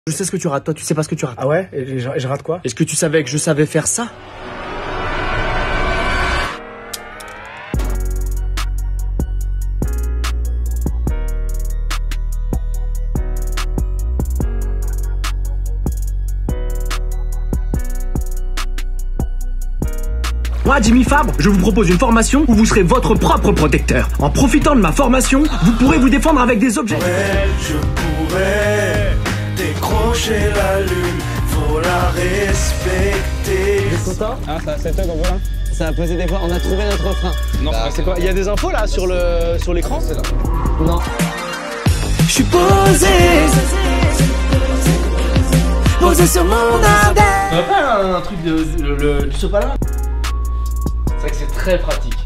Je sais ce que tu rates, toi tu sais pas ce que tu rates. Ah ouais? Et je rate quoi? Est-ce que tu savais que je savais faire ça? Moi, Jimmy Fabre, je vous propose une formation où vous serez votre propre protecteur. En profitant de ma formation, vous pourrez vous défendre avec des objets. Je pourrais décrocher la lune, faut la respecter. Vous êtes content? Ah, c'est toi qu'on voit là. Ça a posé des fois, on a trouvé notre frein. Non, c'est quoi? Il y a des infos là sur l'écran? C'est là. Non. Je suis posé sur mon ardeur. On a pas un truc du sopalin? C'est vrai que c'est très pratique.